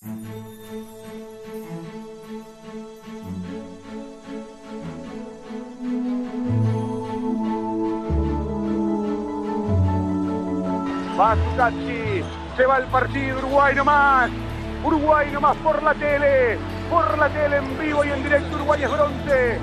Basucci, se va el partido, Uruguay nomás por la tele en vivo y en directo. Uruguay es bronce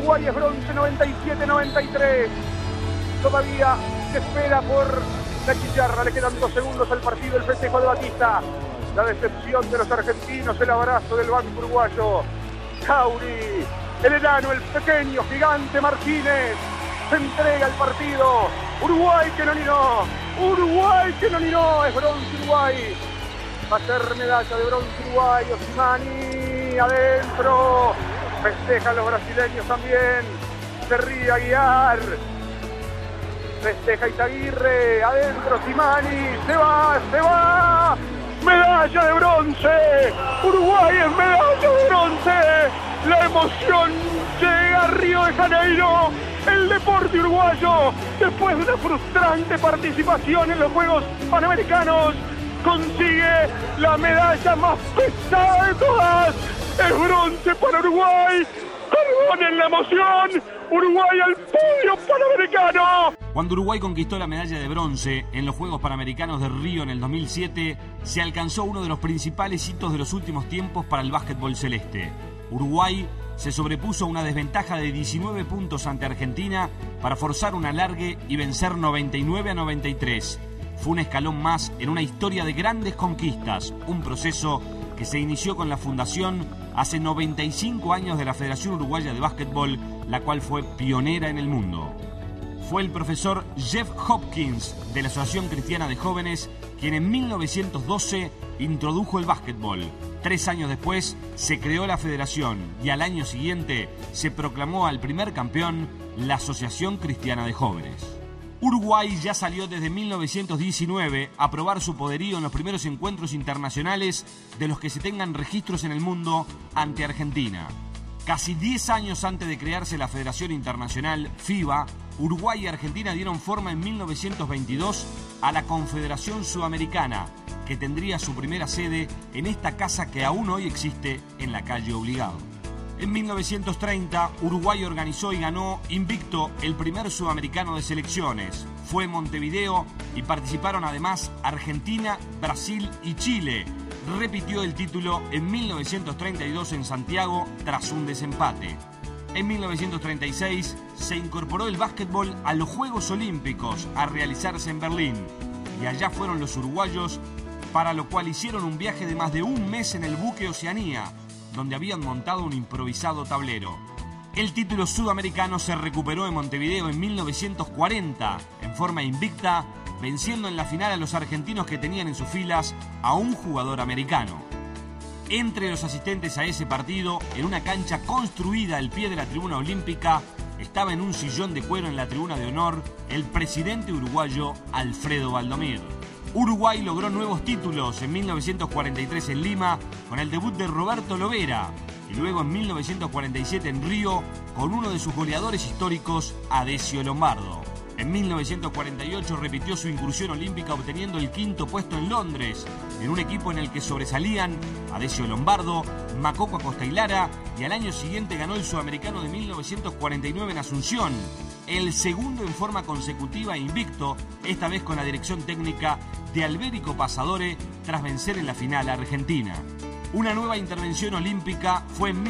97-93. Todavía se espera por la chicharra, le quedan 2 segundos al partido, el festejo de Batista, la decepción de los argentinos, el abrazo del banco uruguayo. Cauri, el enano, el pequeño gigante Martínez, se entrega al partido. Uruguay que no ninó, es bronce Uruguay. Va a ser medalla de bronce Uruguay. Osimani adentro, festejan los brasileños también. Se ríe Aguiar, festeja Izaguirre, adentro Osimani, se va. Medalla de bronce, Uruguay es medalla de bronce. La emoción llega a Río de Janeiro. El deporte uruguayo, después de una frustrante participación en los Juegos Panamericanos, consigue la medalla más pesada de todas. Es bronce para Uruguay. Perdonen la emoción. Uruguay al podio panamericano. Cuando Uruguay conquistó la medalla de bronce en los Juegos Panamericanos de Río en el 2007, se alcanzó uno de los principales hitos de los últimos tiempos para el básquetbol celeste. Uruguay se sobrepuso a una desventaja de 19 puntos ante Argentina para forzar un alargue y vencer 99-93. Fue un escalón más en una historia de grandes conquistas, un proceso que se inició con la fundación hace 95 años de la Federación Uruguaya de Básquetbol, la cual fue pionera en el mundo. Fue el profesor Jeff Hopkins de la Asociación Cristiana de Jóvenes quien en 1912 introdujo el básquetbol. 3 años después se creó la federación y al año siguiente se proclamó al primer campeón la Asociación Cristiana de Jóvenes. Uruguay ya salió desde 1919 a probar su poderío en los primeros encuentros internacionales de los que se tengan registros en el mundo ante Argentina. Casi 10 años antes de crearse la Federación Internacional FIBA, Uruguay y Argentina dieron forma en 1922 a la Confederación Sudamericana, que tendría su primera sede en esta casa que aún hoy existe en la calle Obligado. En 1930, Uruguay organizó y ganó invicto el primer sudamericano de selecciones. Fue en Montevideo y participaron además Argentina, Brasil y Chile. Repitió el título en 1932 en Santiago tras un desempate. En 1936 se incorporó el básquetbol a los Juegos Olímpicos a realizarse en Berlín. Y allá fueron los uruguayos, para lo cual hicieron un viaje de más de un mes en el buque Oceanía, donde habían montado un improvisado tablero. El título sudamericano se recuperó en Montevideo en 1940, en forma invicta, venciendo en la final a los argentinos que tenían en sus filas a un jugador americano. Entre los asistentes a ese partido, en una cancha construida al pie de la tribuna olímpica, estaba en un sillón de cuero en la tribuna de honor el presidente uruguayo Alfredo Valdomir. Uruguay logró nuevos títulos en 1943 en Lima con el debut de Roberto Lovera y luego en 1947 en Río con uno de sus goleadores históricos, Adesio Lombardo. En 1948 repitió su incursión olímpica obteniendo el 5º puesto en Londres, en un equipo en el que sobresalían Adesio Lombardo, Macoco Acosta y Lara, y al año siguiente ganó el Sudamericano de 1949 en Asunción, el segundo en forma consecutiva e invicto, esta vez con la dirección técnica de Alberico Pasadore tras vencer en la final a Argentina. Una nueva intervención olímpica fue en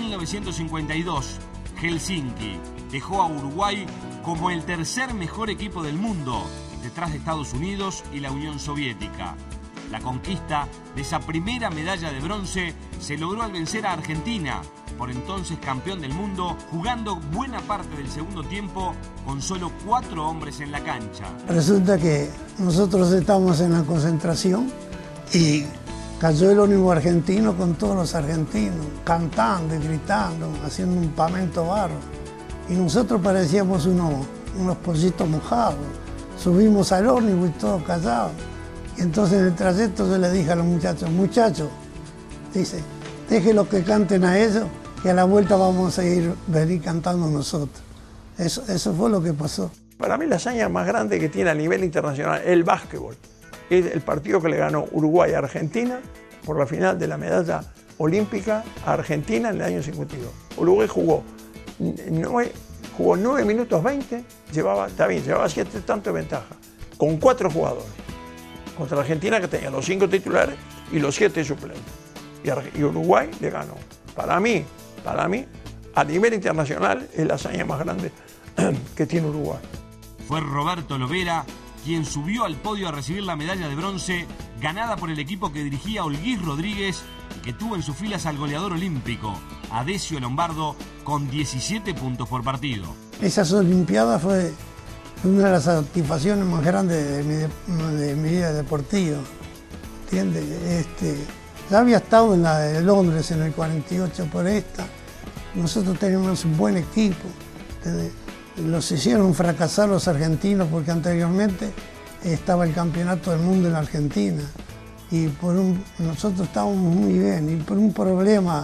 1952. Helsinki dejó a Uruguay como el tercer mejor equipo del mundo, detrás de Estados Unidos y la Unión Soviética. La conquista de esa primera medalla de bronce se logró al vencer a Argentina, por entonces campeón del mundo, jugando buena parte del segundo tiempo con solo 4 hombres en la cancha. Resulta que nosotros estábamos en la concentración y cayó el ómnibus argentino con todos los argentinos, cantando y gritando, haciendo un pamento barro. Y nosotros parecíamos unos pollitos mojados. Subimos al ómnibus y todos callados. Y entonces en el trayecto yo le dije a los muchachos, dice, déjenlos que canten a ellos y a la vuelta vamos a venir cantando nosotros. Eso fue lo que pasó. Para mí la hazaña más grande que tiene a nivel internacional el básquetbol es el partido que le ganó Uruguay a Argentina por la final de la medalla olímpica a Argentina en el año 52. Uruguay jugó 9 minutos 20, llevaba 7 tantos de ventaja, con 4 jugadores. Contra la Argentina, que tenía los 5 titulares y los 7 suplentes. Y Uruguay le ganó. Para mí, a nivel internacional, es la hazaña más grande que tiene Uruguay. Fue Roberto Lovera quien subió al podio a recibir la medalla de bronce ganada por el equipo que dirigía Olguís Rodríguez y que tuvo en sus filas al goleador olímpico, Adesio Lombardo, con 17 puntos por partido. Esas Olimpiadas fue una de las satisfacciones más grandes de mi vida deportiva, ¿entiendes? Ya había estado en la de Londres en el 48 por esta. Nosotros teníamos un buen equipo. Los hicieron fracasar los argentinos porque anteriormente estaba el campeonato del mundo en Argentina y nosotros estábamos muy bien y por un problema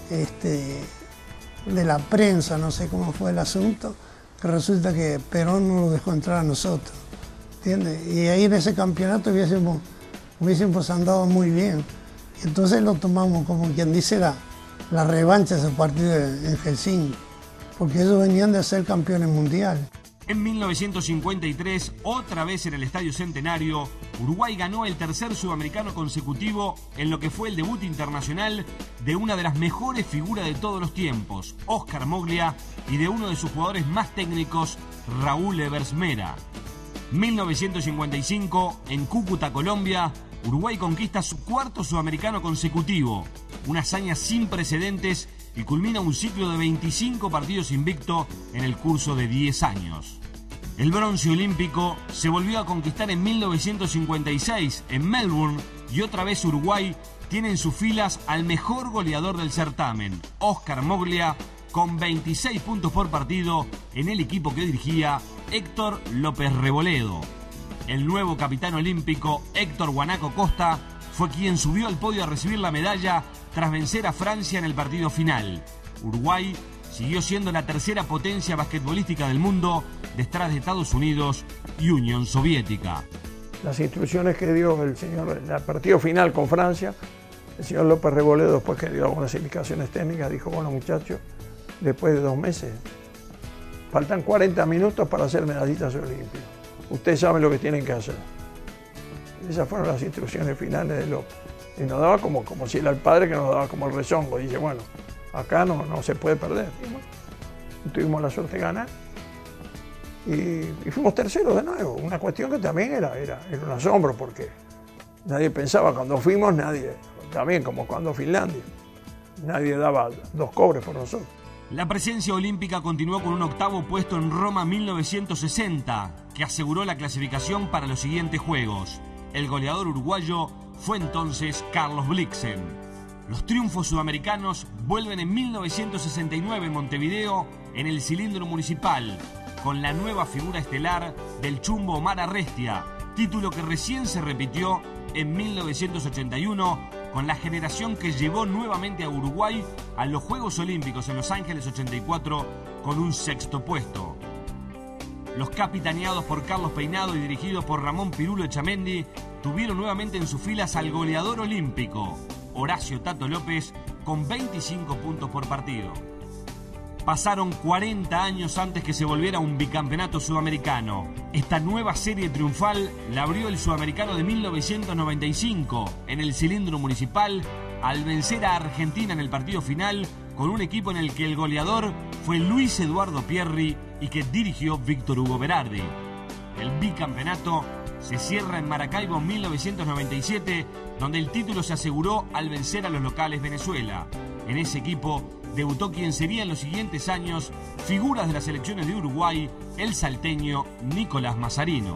de la prensa, no sé cómo fue el asunto, que resulta que Perón no lo dejó entrar a nosotros, ¿entiendes? Y ahí en ese campeonato hubiésemos andado muy bien. Entonces lo tomamos como quien dice la revancha de ese partido en Helsinki, porque ellos venían de ser campeones mundiales. En 1953, otra vez en el Estadio Centenario, Uruguay ganó el tercer sudamericano consecutivo en lo que fue el debut internacional de una de las mejores figuras de todos los tiempos, Oscar Moglia, y de uno de sus jugadores más técnicos, Raúl Ebersmera. 1955, en Cúcuta, Colombia, Uruguay conquista su cuarto sudamericano consecutivo, una hazaña sin precedentes y culmina un ciclo de 25 partidos invicto en el curso de 10 años. El bronce olímpico se volvió a conquistar en 1956 en Melbourne y otra vez Uruguay tiene en sus filas al mejor goleador del certamen, Oscar Moglia, con 26 puntos por partido en el equipo que dirigía Héctor López Reboledo. El nuevo capitán olímpico, Héctor Guanaco Costa, fue quien subió al podio a recibir la medalla tras vencer a Francia en el partido final. Uruguay siguió siendo la tercera potencia basquetbolística del mundo, detrás de Estados Unidos y Unión Soviética. Las instrucciones que dio el señor en el partido final con Francia, el señor López Reboledo, después que dio algunas indicaciones técnicas, dijo: bueno, muchachos, después de 2 meses, faltan 40 minutos para hacer medallitas olímpicas. Ustedes saben lo que tienen que hacer. Esas fueron las instrucciones finales de López. Y nos daba como si era el padre que nos daba como el rezongo. Dice, bueno, acá no se puede perder. Y tuvimos la suerte de ganar. Y fuimos terceros de nuevo. Una cuestión que también era un asombro, porque nadie pensaba cuando fuimos, también como cuando Finlandia, nadie daba 2 cobres por nosotros. La presencia olímpica continuó con un 8º puesto en Roma 1960, que aseguró la clasificación para los siguientes Juegos. El goleador uruguayo fue entonces Carlos Blixen. Los triunfos sudamericanos vuelven en 1969 en Montevideo, en el cilindro municipal, con la nueva figura estelar del Chumbo Omar Arrestia, título que recién se repitió en 1981 con la generación que llevó nuevamente a Uruguay a los Juegos Olímpicos en Los Ángeles 84 con un 6º puesto. Los capitaneados por Carlos Peinado y dirigidos por Ramón Pirulo Echamendi tuvieron nuevamente en sus filas al goleador olímpico, Horacio Tato López, con 25 puntos por partido. Pasaron 40 años antes que se volviera un bicampeonato sudamericano. Esta nueva serie triunfal la abrió el sudamericano de 1995 en el cilindro municipal al vencer a Argentina en el partido final con un equipo en el que el goleador fue Luis Eduardo Pierri y que dirigió Víctor Hugo Berardi. El bicampeonato se cierra en Maracaibo en 1997, donde el título se aseguró al vencer a los locales Venezuela. En ese equipo debutó quien sería en los siguientes años figuras de las selecciones de Uruguay, el salteño Nicolás Mazzarino.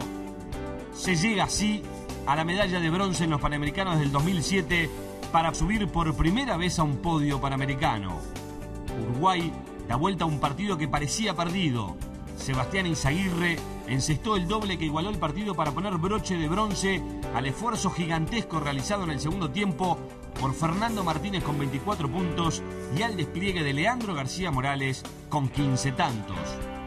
Se llega así a la medalla de bronce en los Panamericanos del 2007 para subir por primera vez a un podio panamericano. Uruguay da vuelta a un partido que parecía perdido. Sebastián Izaguirre encestó el doble que igualó el partido para poner broche de bronce al esfuerzo gigantesco realizado en el segundo tiempo por Fernando Martínez con 24 puntos y al despliegue de Leandro García Morales con 15 tantos.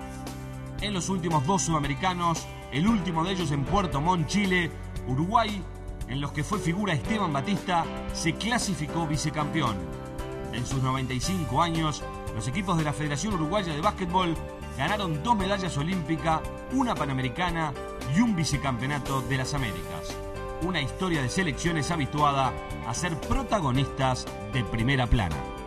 En los últimos 2 sudamericanos, el último de ellos en Puerto Montt, Chile, Uruguay en los que fue figura Esteban Batista, se clasificó vicecampeón. En sus 95 años, los equipos de la Federación Uruguaya de Básquetbol ganaron 2 medallas olímpicas, una panamericana y un vicecampeonato de las Américas. Una historia de selecciones habituada a ser protagonistas de primera plana.